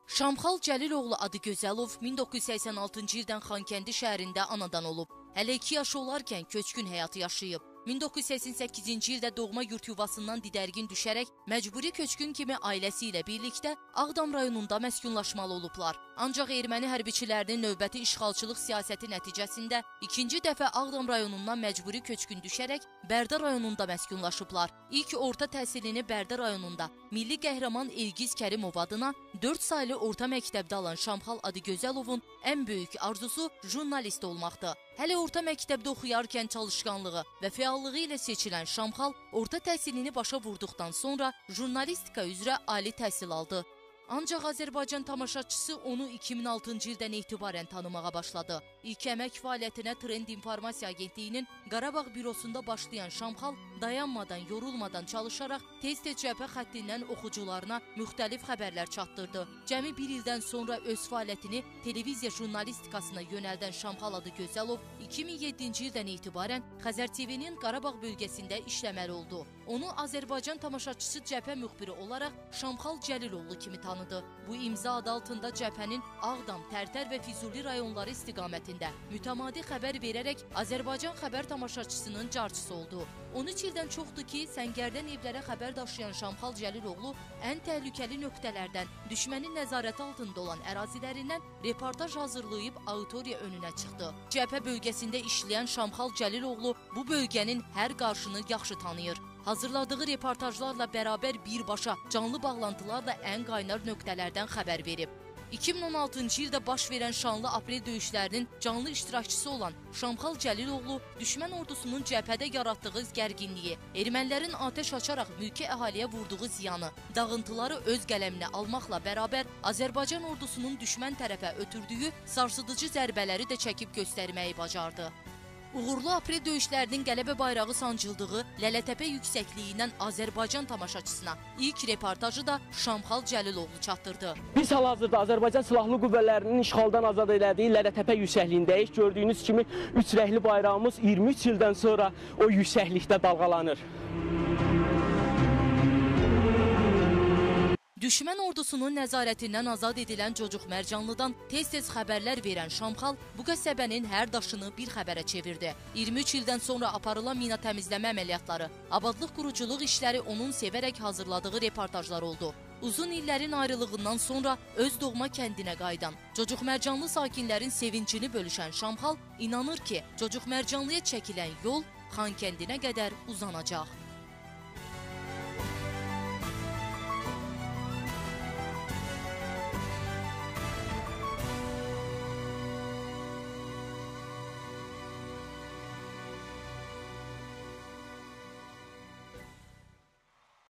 Şamxal Cəliloğlu Adıgözəlov 1986-cı ildən Xankəndi şəhərində anadan olub. Hələ 2 yaşı olarkən köçkün həyatı yaşayıb. 1988-ci ildə doğma yurt yuvasından didərgin düşərək məcburi köçkün kimi ailəsi ilə birlikdə Ağdam rayonunda məskunlaşmalı olublar. Ancaq erməni hərbiçilərinin növbəti işğalçılıq siyasəti nəticəsində ikinci dəfə Ağdam rayonundan məcburi köçkün düşərək Bərdə rayonunda məskunlaşıblar. İlk orta təhsilini Bərdə rayonunda Milli Qəhrəman Elgiz Kərimov adına 4 saylı orta məktəbdə alan Şamxal Adıgözəlovun ən böyük arzusu jurnalist olmaqdır. Hələ orta məktəbdə oxuyarkən çalışqanlığı və fəallığı ilə seçilən Şamxal orta təhsilini başa vurduqdan sonra jurnalistika üzrə ali təhsil aldı. Ancaq Azərbaycan tamaşaçısı onu 2006-cı ildən etibarən tanımağa başladı. İlk əmək fəaliyyətinə Trend İnformasiya Agentliyinin Qarabağ bürosunda başlayan Şamxal dayanmadan, yorulmadan çalışaraq tez-tez cəbhə xəttindən oxucularına müxtəlif xəbərlər çatdırdı. Cəmi bir ildən sonra öz fəaliyyətini televiziya jurnalistikasına yönəldən Şamxal Adıgözəlov 2007-ci ildən etibarən Xəzər TV-nin Qarabağ bölgəsində işləməli oldu. Onu Azərbaycan tamaşaçısı cəbhə müxbiri olaraq Şamxal Cəliloğlu kimi tanıdı. Bu imza adı altında cəbhənin Ağdam, Tərtər və Füzuli rayonları istiqamətində mütəmadi xəbər verərək Azərbaycan xəbər tamaşaçısının carçısı oldu. 13 ildən çoxdur ki, Səngərdən evlərə xəbər daşıyan Şamxal Cəliloğlu ən təhlükəli nöqtələrdən, düşmənin nəzarəti altında olan ərazilərindən reportaj hazırlayıb auditoriya önünə çıxdı. Cəbhə bölgəsində işləyən Şamxal Cəliloğlu bu bölgənin hər qarşını yaxşı tanıyır. Hazırladığı reportajlarla bərabər birbaşa canlı bağlantılarla ən qaynar nöqtələrdən xəbər verib. 2016-cı ildə baş verən şanlı aprel döyüşlərinin canlı iştirakçısı olan Şamxal Cəliloğlu düşmən ordusunun cəbhədə yaratdığı gərginliyi, ermənilərin atəş açaraq mülki əhaliyə vurduğu ziyanı, dağıntıları öz qələminə almaqla bərabər Azərbaycan ordusunun düşmən tərəfə ötürdüyü sarsıdıcı zərbələri də çəkib göstərməyi bacardı. Uğurlu aprel döyüşlərinin qələbə bayrağı sancıldığı Lələtəpə yüksəkliyindən Azərbaycan tamaşaçısına ilk reportajı da Şamxal Cəliloğlu çatdırdı. Biz hal-hazırda Azərbaycan Silahlı Qüvvələrinin işğaldan azad elədiyi Lələtəpə yüksəkliyindəyik. Gördüyünüz kimi 3 rəngli bayrağımız 23 ildən sonra o yüksəklikdə dalğalanır. Düşmən ordusunun nəzarətindən azad edilən Cocuq Mərcanlıdan tez-tez xəbərlər verən Şamxal bu qəsəbənin hər daşını bir xəbərə çevirdi. 23 ildən sonra aparılan mina təmizləmə əməliyyatları, abadlıq quruculuq işləri onun sevərək hazırladığı reportajlar oldu. Uzun illərin ayrılığından sonra öz doğma kəndinə qayıdan, Cocuq Mərcanlı sakinlərin sevincini bölüşən Şamxal inanır ki, Cocuq Mərcanlıya çəkilən yol Xankəndinə qədər uzanacaq.